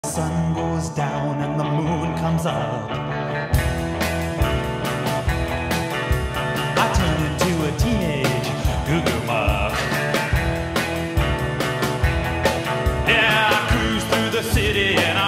The sun goes down and the moon comes up. I turn into a teenage goo-goo muck. Yeah, I cruise through the city and